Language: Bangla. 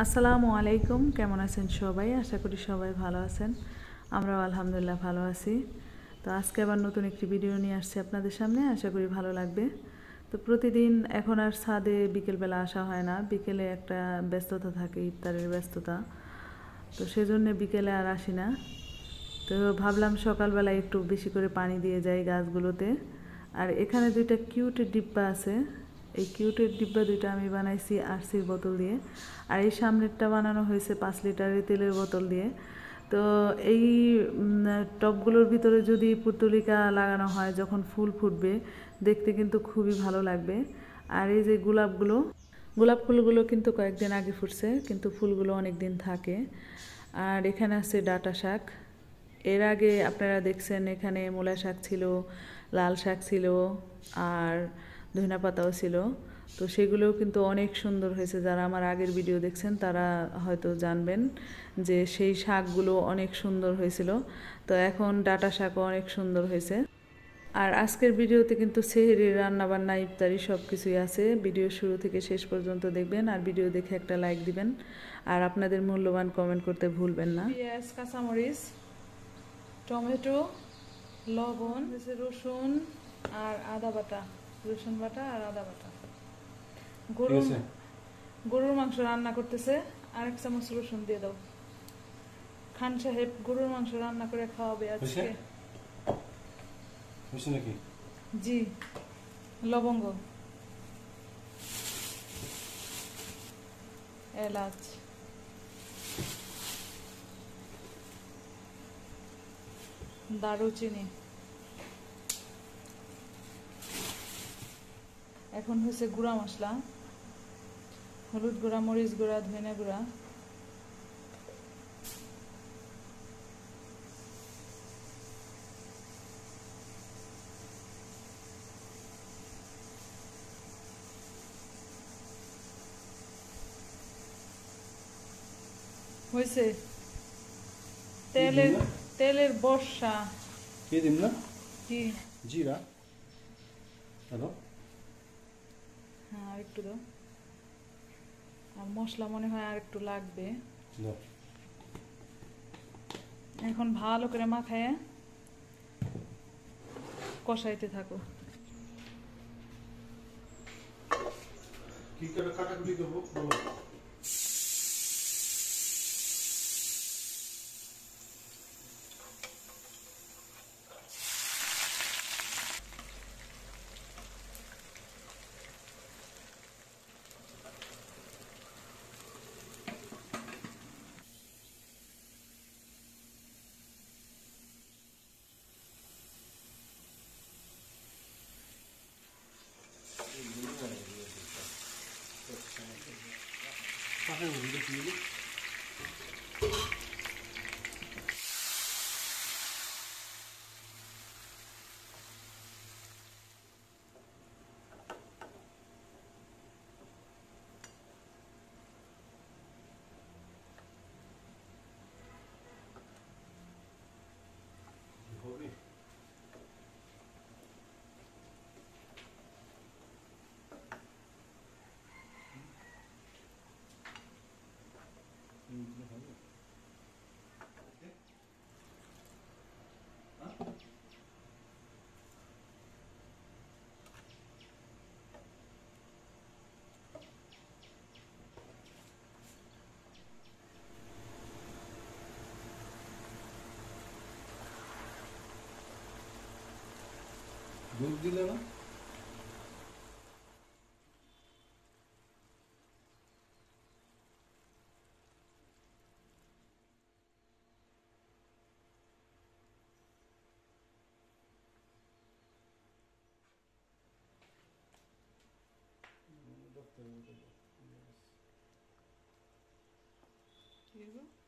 আসসালামু আলাইকুম, কেমন আছেন সবাই? আশা করি সবাই ভালো আছেন। আমরাও আলহামদুলিল্লাহ ভালো আছি। তো আজকে আবার নতুন একটি ভিডিও নিয়ে আসছি আপনাদের সামনে, আশা করি ভালো লাগবে। তো প্রতিদিন এখন আর ছাদে বিকেলবেলা আসা হয় না, বিকেলে একটা ব্যস্ততা থাকে, ইফতারের ব্যস্ততা। তো সেজন্য বিকেলে আর আসি না। তো ভাবলাম সকালবেলা একটু বেশি করে পানি দিয়ে যাই গাছগুলোতে। আর এখানে দুইটা কিউটের ডিব্বা আছে, এই কিউটের ডিব্বা দুইটা আমি বানাইছি আরসির বোতল দিয়ে, আর এই সামনেরটা বানানো হয়েছে 5 লিটারের তেলের বোতল দিয়ে। তো এই টবগুলোর ভিতরে যদি পুর্তলিকা লাগানো হয়, যখন ফুল ফুটবে দেখতে কিন্তু খুবই ভালো লাগবে। আর এই যে গোলাপ ফুলগুলো কিন্তু কয়েকদিন আগে ফুটছে, কিন্তু ফুলগুলো অনেক দিন থাকে। আর এখানে আছে ডাঁটা শাক। এর আগে আপনারা দেখছেন এখানে মূলা শাক ছিল, লাল শাক ছিল, আর ধনিয়া পাতাও ছিল। তো সেগুলোও কিন্তু অনেক সুন্দর হয়েছে। যারা আমার আগের ভিডিও দেখছেন তারা হয়তো জানবেন যে সেই শাকগুলো অনেক সুন্দর হয়েছিল। তো এখন ডাঁটা শাকও অনেক সুন্দর হয়েছে। আর আজকের ভিডিওতে কিন্তু সেহরির রান্নাবান্না, ইফতারি সব কিছুই আছে। ভিডিও শুরু থেকে শেষ পর্যন্ত দেখবেন, আর ভিডিও দেখে একটা লাইক দিবেন, আর আপনাদের মূল্যবান কমেন্ট করতে ভুলবেন না। পেঁয়াজ, কাঁচামরিচ, টমেটো, লবণ, রসুন আর আদা বাটা, রসুন বাটা আর আদা বাটা। গরুর মাংস রান্না করতেছে, আর 1 চামচ রসুন দিয়ে দাও। খান সাহেব গরুর মাংস রান্না করে খাওয়াবে আজকে। নাকি? জি, লবঙ্গ, এলাচ, দারুচিনি। এখন হচ্ছে গুঁড়া মশলা, হলুদ গুঁড়া, মরিচ গুঁড়া, ধনিয়া গুঁড়া, হয়েছে তেলের বর্ষা। কি দিন না? কি? জিরা। হ্যালো, হ্যাঁ আর একটু দাও। আর মশলা মনে হয় আর একটু লাগবে। এখন ভালো করে মাখায় কষাইতে থাকো। কি করে কাটাকুটি করবো বলো? দুধ দিলে না? কি